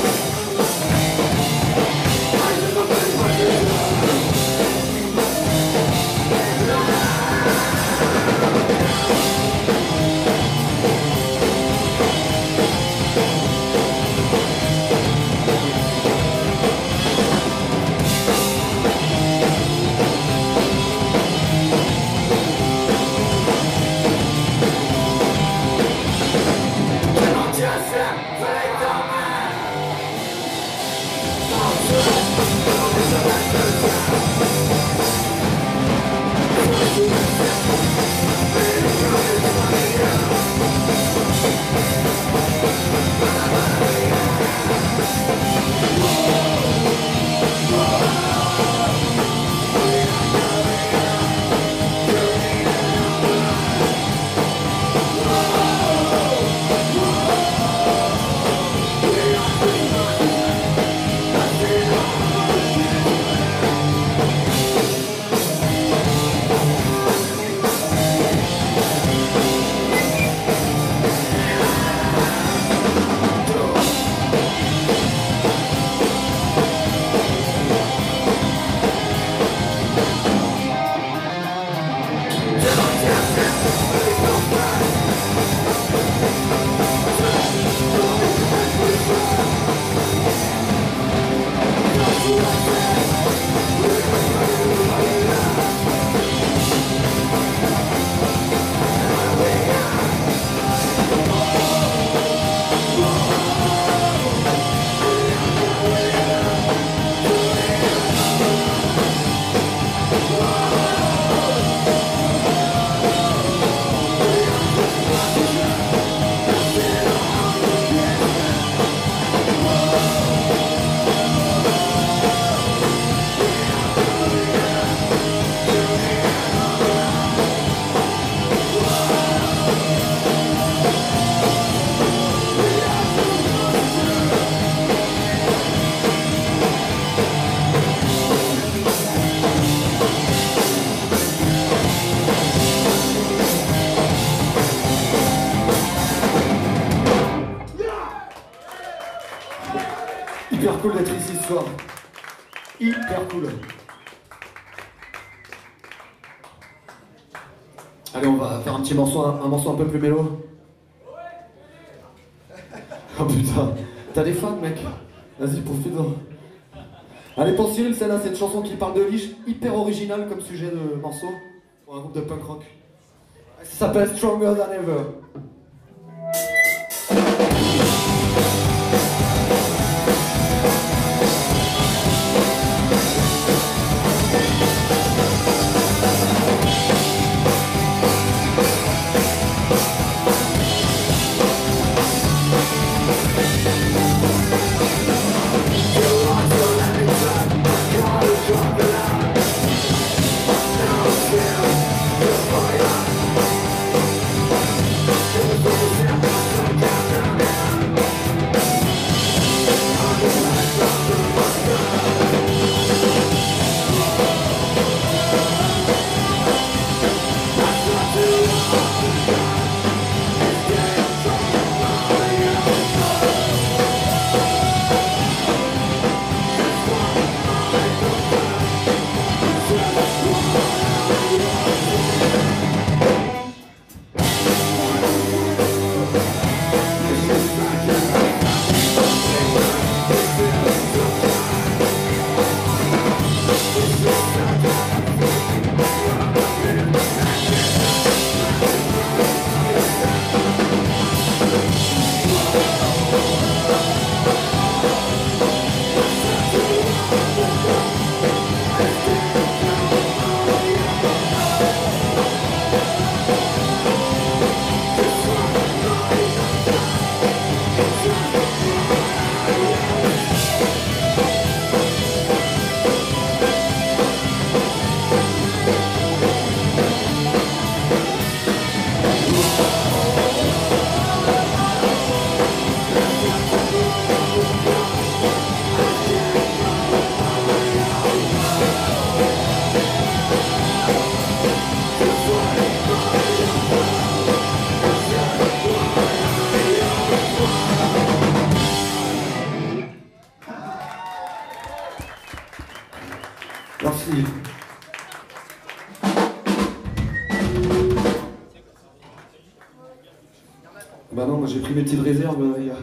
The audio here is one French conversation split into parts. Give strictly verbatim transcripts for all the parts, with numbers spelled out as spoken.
Hyper cool d'être ici ce soir. Hyper cool. Allez, on va faire un petit morceau, un, un morceau un peu plus mélo. Oh putain, t'as des fans, mec. Vas-y, profite-en. Allez, pour Cyril, celle-là, c'est une chanson qui parle de Liche, hyper originale comme sujet de morceau, pour un groupe de punk rock. Ça s'appelle Stronger Than Ever. Yeah. parti. Bah non, moi j'ai pris mes petites réserves, les gars.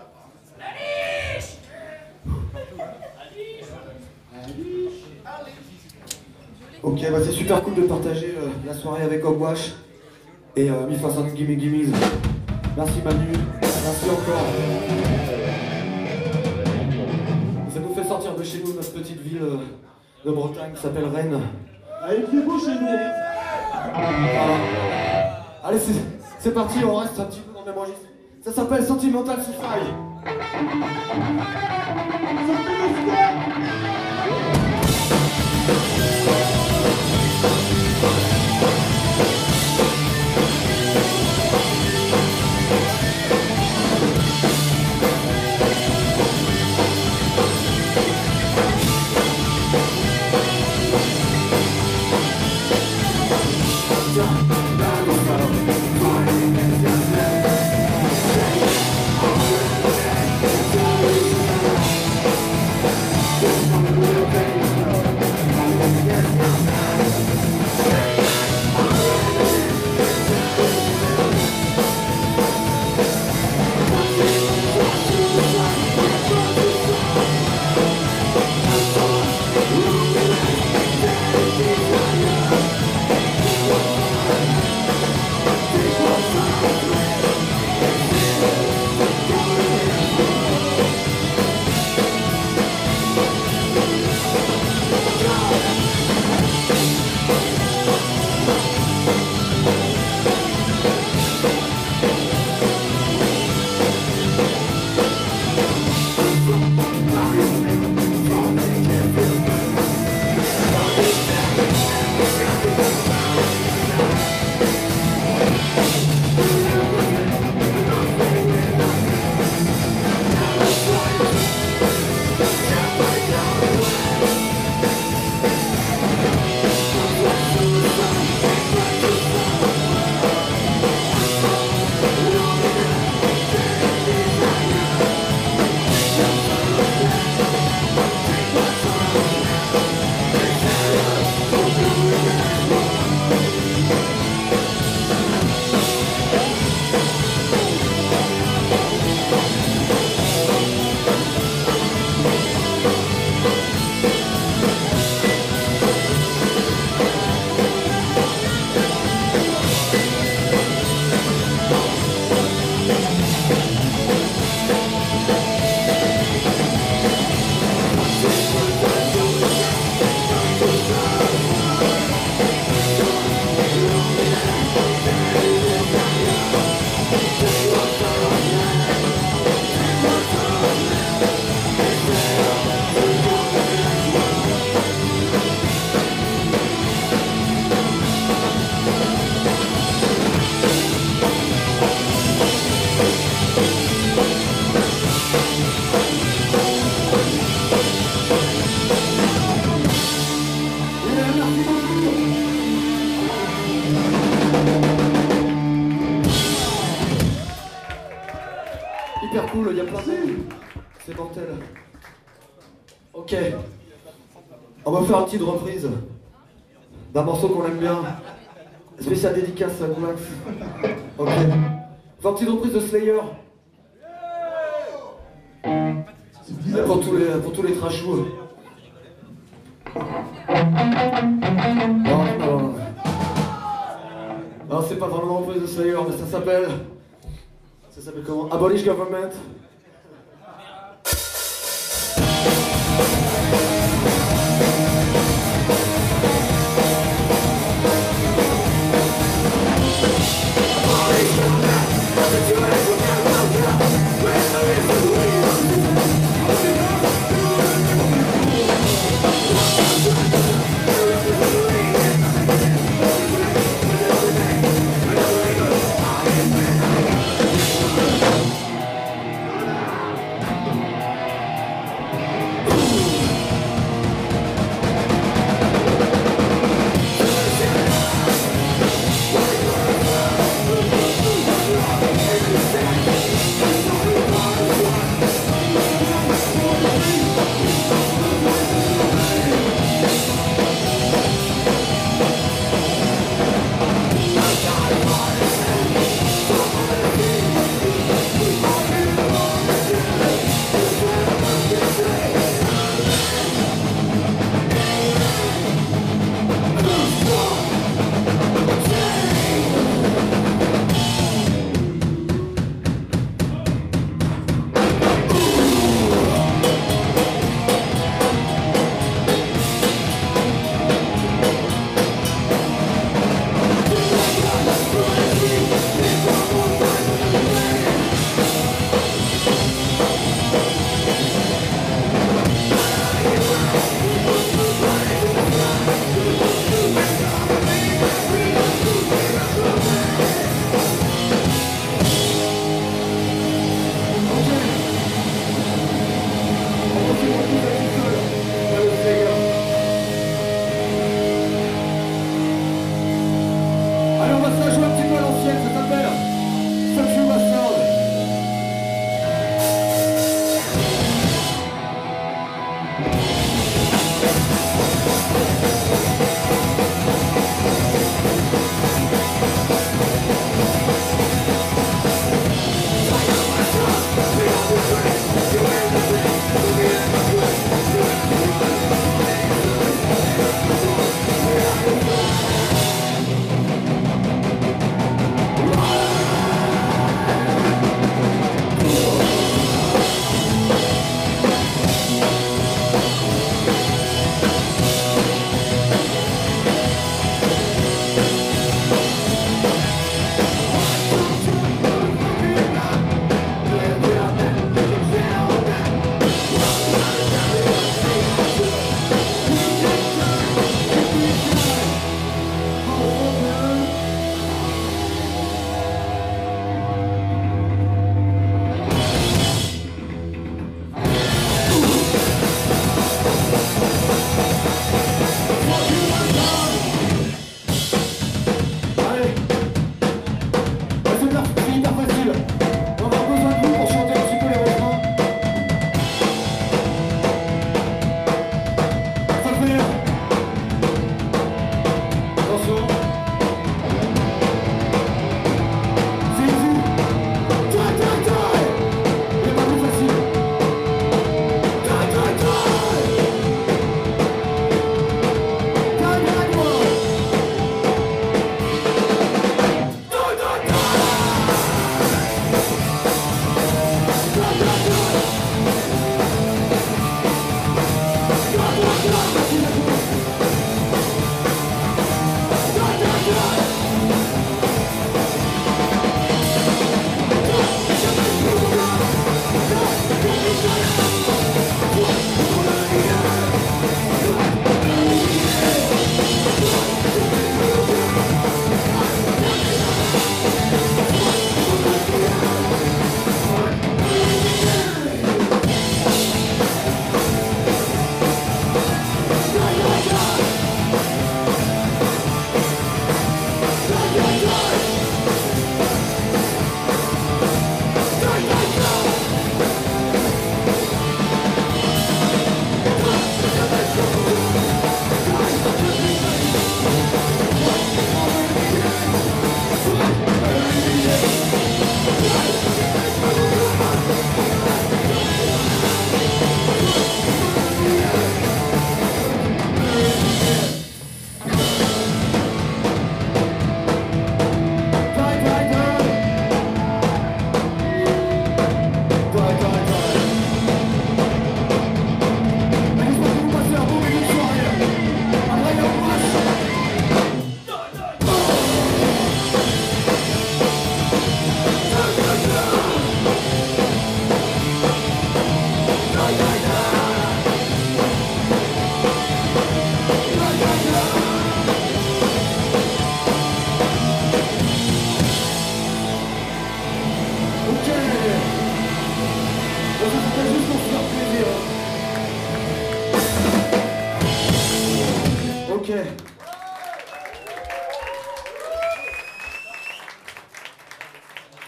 Ok, bah c'est super cool de partager euh, la soirée avec Ogwash et euh, Mifa Sound Gimme Gimmes. Merci Manu, merci encore. Ça nous fait sortir de chez nous, notre petite ville euh, de Bretagne qui s'appelle Rennes. Ah, il fait beau chez nous. Voilà. Allez, c'est parti, on reste un petit peu dans le même registre. Ça s'appelle Sentimental Suicide. Hyper cool, il y a plein de... C'est mortel. Ok. On va faire une petite reprise d'un morceau qu'on aime bien. Spécial dédicace à Max. Ok. On va faire une petite reprise de Slayer. Et pour tous les, pour tous les trashous. Non, non. Non, c'est pas vraiment une reprise de Slayer, mais ça s'appelle... Ça s'appelle comment? Abolish Government.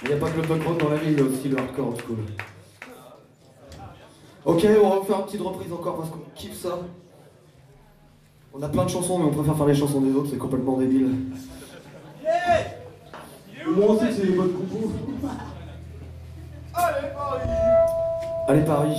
Il n'y a pas que le punk rock dans la vie, il y a aussi le hardcore old school. Ok, on va vous faire une petite reprise encore parce qu'on kiffe ça. On a plein de chansons, mais on préfère faire les chansons des autres, c'est complètement débile. Moi on sait que c'est les bonnes compos. Allez Paris. Allez Paris.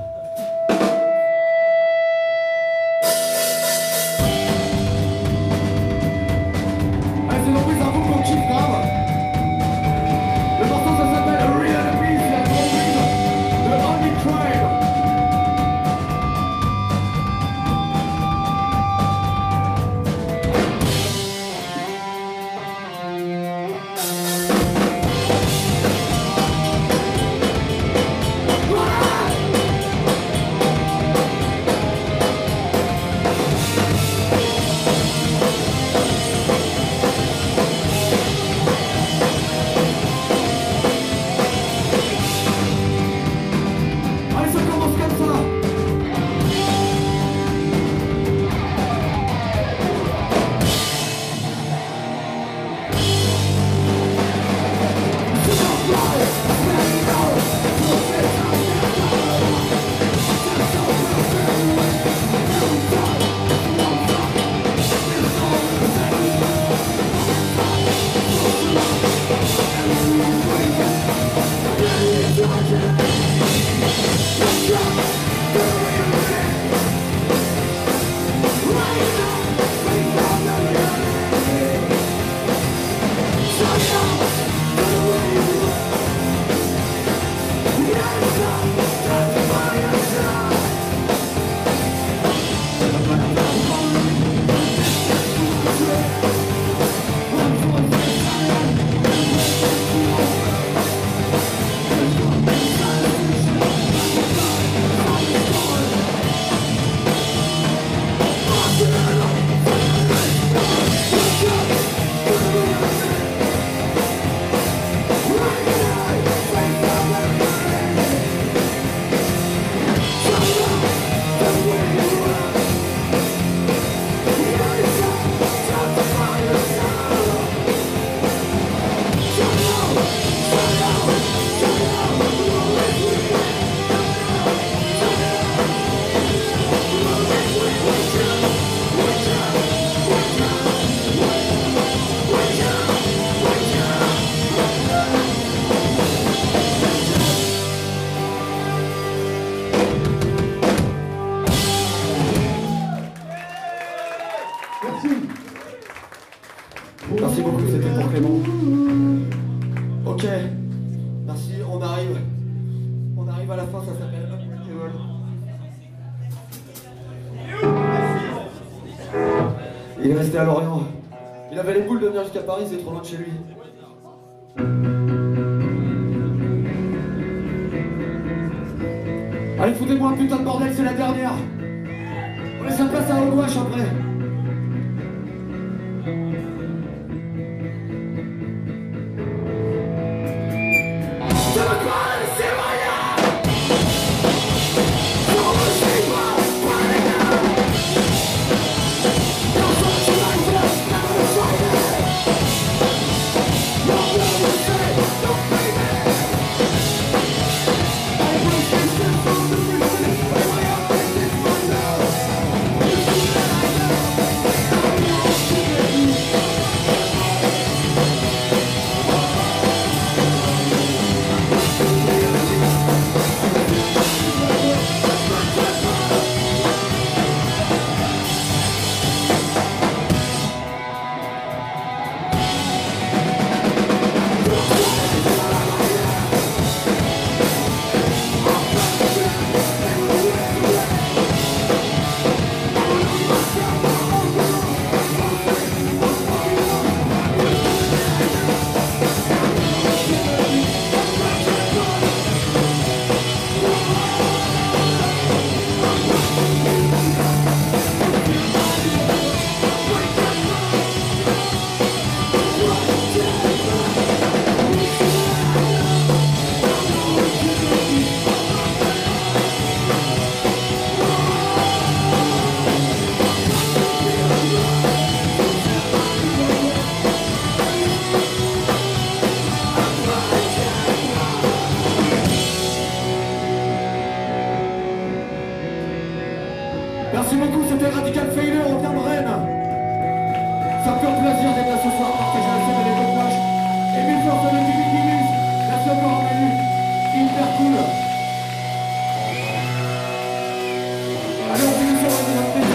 Allez, c'est une reprise d'un groupe qu'on kiffe grave. Le morceau ça s'appelle Real Peace, c'est la reprise de Only Tribe. Merci beaucoup, c'était pour Clément. Ok, merci, on arrive. On arrive à la fin, ça s'appelle Unbreakable. Il est resté à Lorient. Il avait les boules de venir jusqu'à Paris, c'est trop loin de chez lui. Allez, foutez-moi un putain de bordel, c'est la dernière. On laisse la place à haut gauche après. Merci beaucoup, c'était Radical Failure, on vient de Rennes. Ça me fait plaisir d'être là ce soir, partager la scène avec votre page. Et mille forces de Jimmy Guinness. Merci encore à Manu. Hyper cool. Allez, on finit sur la